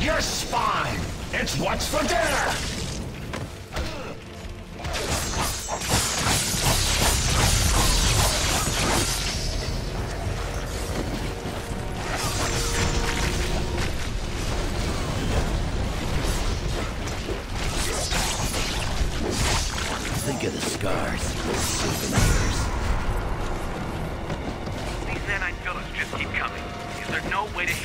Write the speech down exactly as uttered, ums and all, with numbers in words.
Your spine! It's what's for dinner! Think of the scars, souvenirs. These nanite fillers just keep coming. Is there no way to